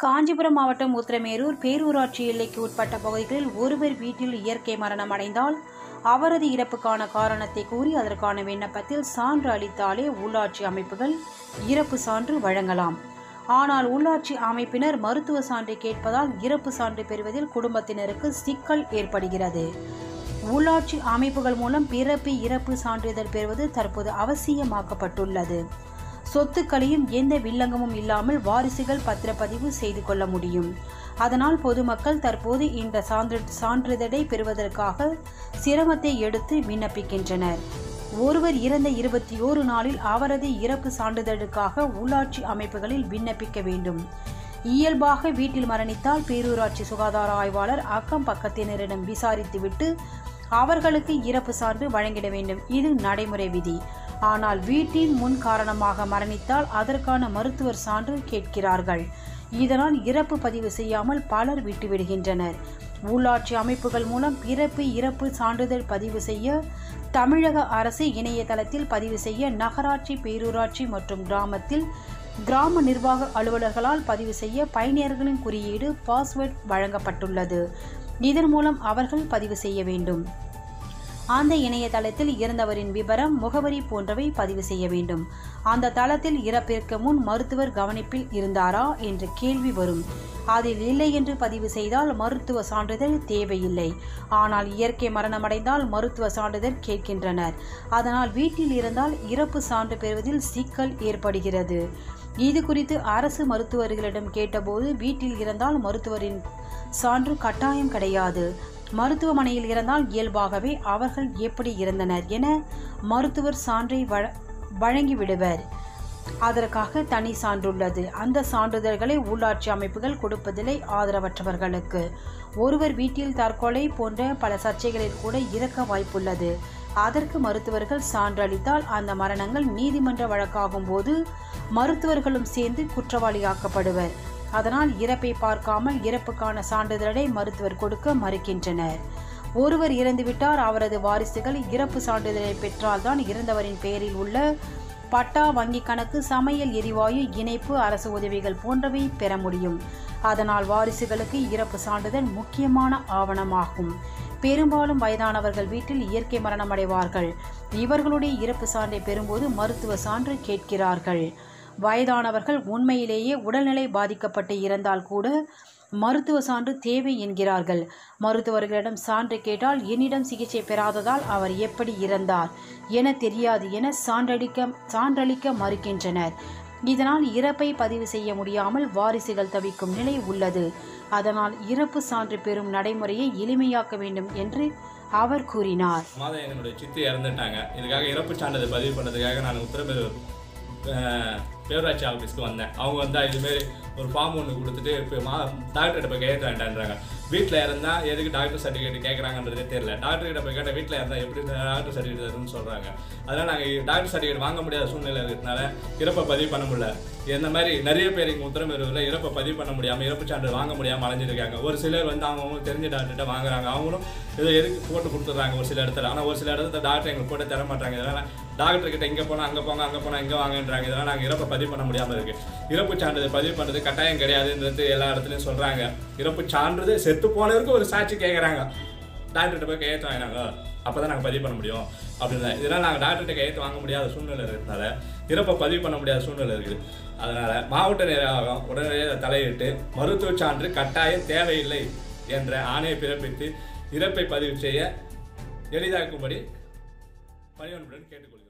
காஞ்சிபுரம் மாவட்டம் உத்திரமேரூர் பேரூராட்சி எல்லைக்கு உட்பட்ட பகுதிகளில் ஒருவர் வீட்டில் இயற்கை மரணம் அடைந்தால் அவரது இறப்புக்கான காரணத்தை கூறி அதற்கான விண்ணப்பத்தில் சான்று அளித்தாலே உள்ளாட்சி அமைப்புகள் இறப்பு சான்று வழங்கலாம். ஆனால் உள்ளாட்சி அமைப்பினர் மருத்துவ சான்று கேட்பதால் இறப்பு சான்று பெறுவதில் குடும்பத்தினருக்கு சிக்கல் ஏற்படுகிறது. உள்ளாட்சி அமைப்புகள் மூலம் பிறப்பு இறப்பு சான்றிதழ் பெறுவது தற்போது அவசியமாக்கப்பட்டுள்ளது. சொத்துக்களையும் எந்த வில்லங்கமும் இல்லாமல் வாரிசுகள் பத்திரப்பதிவு செய்து கொள்ள முடியும். அதனால் பொதுமக்கள் தற்போது இந்த சான்றிதழை பெறுவதற்காக சிரமத்தை எடுத்து விண்ணப்பிக்கின்றனர். ஒருவர் இறந்த 21 நாளில் அவரது இறப்பு சான்றிதழுக்காக உள்ளாட்சி அமைப்புகளில் விண்ணப்பிக்க வேண்டும். இயல்பாக வீட்டில் மரணித்தால் பேரூராட்சி சுகாதார ஆய்வாளர் அக்கம் பக்கத்தினரிடம் விசாரித்துவிட்டு அவர்களுக்கு இறப்பு சான்று வழங்கிட வேண்டும். இது நடைமுறை விதி. ஆனால் வீட்டின் முன் காரணமாக மரணித்தால் அதற்கான மருத்துவர் சான்று கேட்கிறார்கள். இதனால் இறப்பு பதிவு செய்யாமல் பலர் விட்டுவிடுகின்றனர். உள்ளாட்சி அமைப்புகள் மூலம் பிறப்பு இறப்பு சான்றிதழ் பதிவு செய்ய தமிழக அரசு இணையதளத்தில் பதிவு செய்ய நகராட்சி, பேரூராட்சி மற்றும் கிராமத்தில் கிராம நிர்வாக அலுவலர்களால் பதிவு செய்ய பயணியர்களின் குறியீடு பாஸ்வேர்ட் வழங்கப்பட்டுள்ளது. இதன் மூலம் அவர்கள் பதிவு செய்ய வேண்டும். அந்த இணையதளத்தில் இறந்தவரின் விபரம், முகவரி போன்றவை பதிவு செய்ய வேண்டும். அந்த தளத்தில் இறப்பிற்கு முன் மருத்துவர் கவனிப்பில் இருந்தாரா என்ற கேள்வி வரும். அதில் இல்லை என்று பதிவு செய்தால் மருத்துவ சான்றிதழ் தேவையில்லை. ஆனால் இயற்கை மரணமடைந்தால் மருத்துவ சான்றிதழ் கேட்கின்றனர். அதனால் வீட்டில் இருந்தால் இறப்பு சான்று பெறுவதில் சிக்கல் ஏற்படுகிறது. இது குறித்து அரசு மருத்துவர்களிடம் கேட்டபோது வீட்டில் இருந்தால் மருத்துவரின் சான்று கட்டாயம் கிடையாது. மருத்துவமனையில் இருந்தால் இயல்பாகவே அவர்கள் எப்படி இருந்தனர் என மருத்துவர் சான்றை வழங்கிவிடுவர். அதற்காக தனி சான்றுள்ளது. அந்த சான்றிதழ்களை உள்ளாட்சி அமைப்புகள் கொடுப்பதில்லை ஆதரவற்றவர்களுக்கு. ஒருவர் வீட்டில் தற்கொலை போன்ற பல சர்ச்சைகளில் கூட இறக்க வாய்ப்புள்ளது. அதற்கு மருத்துவர்கள் சான்று அளித்தால் அந்த மரணங்கள் நீதிமன்ற வழக்காகும் போது மருத்துவர்களும் சேர்ந்து குற்றவாளியாக்கப்படுவர். அதனால் இறப்பை பார்க்காமல் இறப்புக்கான சான்றிதழை மருத்துவர் கொடுக்க மறுக்கின்றனர். ஒருவர் இறந்துவிட்டார், அவரது வாரிசுகள் இறப்பு சான்றிதழை பெற்றால்தான் இறந்தவரின் பெயரில் உள்ள பட்டா, வங்கி கணக்கு, சமையல் எரிவாயு இணைப்பு, அரசு உதவிகள் போன்றவை பெற முடியும். அதனால் வாரிசுகளுக்கு இறப்பு சான்றிதழ் முக்கியமான ஆவணமாகும். பெரும்பாலும் வயதானவர்கள் வீட்டில் இயற்கை மரணம் அடைவார்கள். இவர்களுடைய இறப்பு சான்றை பெறும்போது மருத்துவ சான்று கேட்கிறார்கள். வயதானவர்கள் உண்மையிலேயே உடல்நிலை பாதிக்கப்பட்டு இறந்தால் கூட மருத்துவ சான்று தேவை என்கிறார்கள். மருத்துவர்களிடம் சான்று கேட்டால் என்னிடம் சிகிச்சை பெறாததால் அவர் எப்படி இறந்தார் என தெரியாது என சான்றளிக்க மறுக்கின்றனர். இதனால் இறப்பை பதிவு செய்ய முடியாமல் வாரிசுகள் தவிக்கும் நிலை உள்ளது. அதனால் இறப்பு சான்று பெறும் நடைமுறையை எளிமையாக்க வேண்டும் என்று அவர் கூறினார். என்னுடைய சித்தி இறந்துட்டாங்க. இதுக்காக இறப்பு சான்றிதழ் பதிவு பண்ணதுக்காக நான் உத்தரமேரூர் பேரூராட்சி ஆஃபீஸ்க்கு வந்தேன். அவங்க இதுமாரி ஒரு ஃபார்ம் ஒன்று கொடுத்துட்டு இப்போ டாக்டர்கிட்ட போய் கேட்க வேண்டான்றாங்க. வீட்டில் இருந்தால் எதுக்கு டாக்டர் சர்டிஃபிகேட் கேட்குறாங்கன்றதே தெரியல. டாக்டர்கிட்ட போய் கேட்டால் வீட்டில் இருந்தால் எப்படி டாக்டர் சர்டிஃபிகேட் தருன்னு சொல்கிறாங்க. அதனால் நாங்கள் டாக்டர் சர்டிஃபிகேட் வாங்க முடியாத சூழ்நிலை இருக்கிறதுனால இறப்பை பதிவு பண்ண முடியல. இந்த மாதிரி நிறைய பேர் இங்கே உத்தரமேரூரில் இறப்பை பதிவு பண்ண முடியாமல், இறப்பு சான்று வாங்க முடியாமல் அலைஞ்சிருக்காங்க. ஒரு சிலர் அவங்க தெரிஞ்ச டாக்டர்கிட்ட வாங்குறாங்க. அவங்களும் ஏதோ எதுக்கு போட்டு கொடுத்துட்றாங்க ஒரு சில இடத்துல. ஆனால் ஒரு சில இடத்துல டாக்டர் எங்களுக்கு போட்டு தர மாட்டாங்க. இதனால் டாக்டர்கிட்ட இங்கே போனால் அங்கே போங்க, அங்கே போனால் இங்கே வாங்கன்றாங்க. இதனால் நாங்கள் இறப்பை பதிவு பண்ண முடியாமல் இருக்குது. இறப்பு சான்றிதழ் பதிவு பண்ணுறது கட்டாயம் கிடையாதுன்றது எல்லா இடத்துலையும் சொல்கிறாங்க. இறப்பு சான்றிதழ் செத்து போனவருக்கு ஒரு சாட்சி கேட்குறாங்க. டாக்டர்கிட்ட போய் கையெழுத்து வாங்கினாங்க, அப்போ தான் நாங்கள் பதிவு பண்ண முடியும் அப்படின்னு. இதனால் நாங்கள் டாக்டர்கிட்ட கையெழுத்து வாங்க முடியாத சூழ்நிலை இருக்கிறதுனால இறப்பை பதிவு பண்ண முடியாத சூழ்நிலை இருக்குது. அதனால் மாவட்ட நிர்வாகம் உடனடியாக தலையிட்டு மருத்துவ சான்று கட்டாயம் தேவையில்லை என்ற ஆணையை பிறப்பித்து இறப்பை பதிவு செய்ய எளிதாக்கும்படி பணிவன்புடன் கேட்டுக்கொள்கிறேன்.